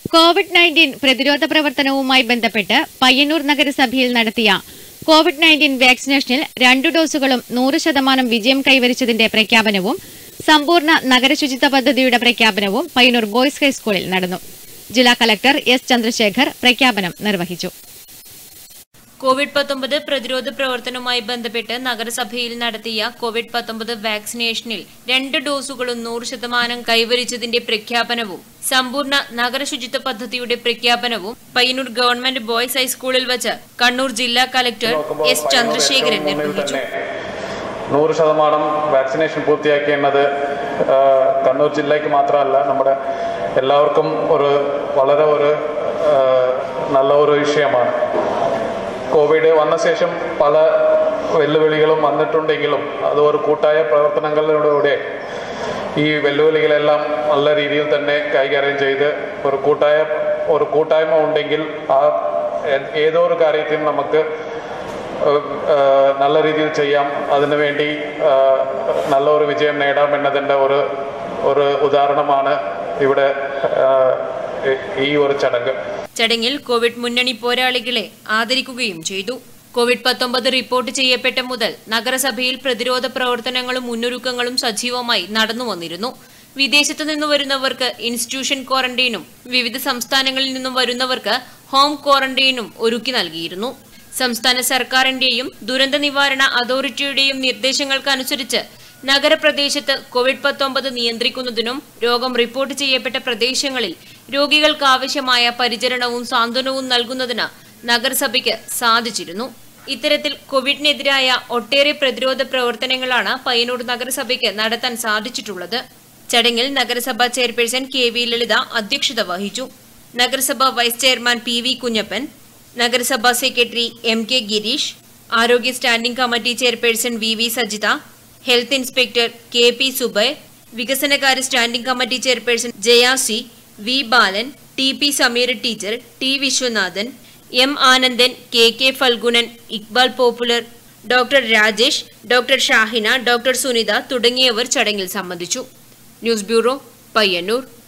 COVID-19 പ്രതിരോധ പ്രവർത്തനവുമായി ബന്ധപ്പെട്ട് പയ്യന്നൂർ നഗരസഭയിൽ നടത്തിയ കോവിഡ്-19 വാക്സിനേഷനിൽ 2 ഡോസുകളും 100% വിജയം കൈവരിച്ചതിന്റെ പ്രഖ്യാപനവും സമ്പൂർണ്ണ നഗരശുചിത്വ പദ്ധതിയുടെ പ്രഖ്യാപനവും പയ്യന്നൂർ ബോയ്സ് ഹൈസ്കൂളിൽ നടന്നു. ജില്ലാ കളക്ടർ എസ് ചന്ദ്രശേഖർ പ്രഖ്യാപനം നിർവഹിച്ചു. കോവിഡ്-19 പ്രതിരോധ പ്രവർത്തനവുമായി ബന്ധപ്പെട്ട് നഗരസഭയിൽ നടത്തിയ കോവിഡ്-19 വാക്സിനേഷനിൽ 2 ഡോസുകളും 100% കൈവരിച്ചതിന്റെ പ്രഖ്യാപനവും സമ്പൂർണ്ണ നഗരശുചിത്വ പദ്ധതിയുടെ പ്രഖ്യാപനവും പയ്യന്നൂർ ഗവൺമെന്റ് ബോയ്സ് ഹൈസ്കൂളിൽ വച്ച് കണ്ണൂർ ജില്ലാ കളക്ടർ എസ് ചന്ദ്രശേഖരൻ നിർവഹിച്ചു. 100% വാക്സിനേഷൻ പൂർത്തിയാക്കിയത് കണ്ണൂർ ജില്ലയ്ക്ക് മാത്രമല്ല, നമ്മുടെ എല്ലാവർക്കും വളരെ നല്ല ഒരു വിഷയമാണ്. കോവിഡ് വന്ന ശേഷം പല വെല്ലുവിളികളും വന്നിട്ടുണ്ടെങ്കിലും അത് ഒരു കൂട്ടായ പ്രവർത്തനങ്ങളിലൂടെ ഈ വെല്ലുവിളികളെല്ലാം നല്ല രീതിയിൽ തന്നെ കൈകാര്യം ചെയ്ത് ഒരു കൂട്ടായ്മ ഉണ്ടെങ്കിൽ ഏതോ ഒരു കാര്യത്തിൽ നമുക്ക് നല്ല രീതിയിൽ ചെയ്യാം, അതിനുവേണ്ടി നല്ലൊരു വിജയം നേടാമെന്നതിൻ്റെ ഒരു ഉദാഹരണമാണ് ഇവിടെ ഈ ഒരു ചടങ്ങ്. ചടങ്ങിൽ കോവിഡ് മുന്നണി പോരാളികളെ ആദരിക്കുകയും ചെയ്തു. കോവിഡ്-19 റിപ്പോർട്ട് ചെയ്യപ്പെട്ട മുതൽ നഗരസഭയിൽ പ്രതിരോധ പ്രവർത്തനങ്ങളും മുന്നൊരുക്കങ്ങളും സജീവമായി നടന്നു വന്നിരുന്നു. വിദേശത്തു നിന്നു വരുന്നവർക്ക് ഇൻസ്റ്റിറ്റ്യൂഷൻ ക്വാറന്റൈനും വിവിധ സംസ്ഥാനങ്ങളിൽ നിന്നും വരുന്നവർക്ക് ഹോം ക്വാറന്റൈനും ഒരുക്കി നൽകിയിരുന്നു. സംസ്ഥാന സർക്കാരിന്റെയും ദുരന്ത നിവാരണ അതോറിറ്റിയുടെയും നിർദ്ദേശങ്ങൾക്കനുസരിച്ച് നഗരപ്രദേശത്ത് കോവിഡ്-19 നിയന്ത്രിക്കുന്നതിനും രോഗം റിപ്പോർട്ട് ചെയ്യപ്പെട്ട പ്രദേശങ്ങളിൽ രോഗികൾക്ക് ആവശ്യമായ പരിചരണവും സാന്ത്വനവും നൽകുന്നതിന് നഗരസഭയ്ക്ക് സാധിച്ചിരുന്നു. ഇത്തരത്തിൽ കോവിഡിനെതിരായ ഒട്ടേറെ പ്രതിരോധ പ്രവർത്തനങ്ങളാണ് പയ്യന്നൂർ നഗരസഭയ്ക്ക് നടത്താൻ സാധിച്ചിട്ടുള്ളത്. ചടങ്ങിൽ നഗരസഭാ ചെയർപേഴ്സൺ KV ലളിത അധ്യക്ഷത വഹിച്ചു. നഗരസഭാ വൈസ് ചെയർമാൻ PV കുഞ്ഞപ്പൻ, നഗരസഭാ സെക്രട്ടറി MK ഗിരീഷ്, ആരോഗ്യ standing committee chairperson VV Sajitha, health inspector KP Zubair, വികസനകാര്യ standing committee chairperson JC, V Balan, TP Sameer teacher, T Viswanathan, M Anandan, KK Phalgunan, Iqbal popular, doctor Rajesh, doctor Shahina, doctor Sunitha തുടങ്ങിയവർ ചടങ്ങിൽ സംബന്ധിച്ചു. News bureau, Payyanur.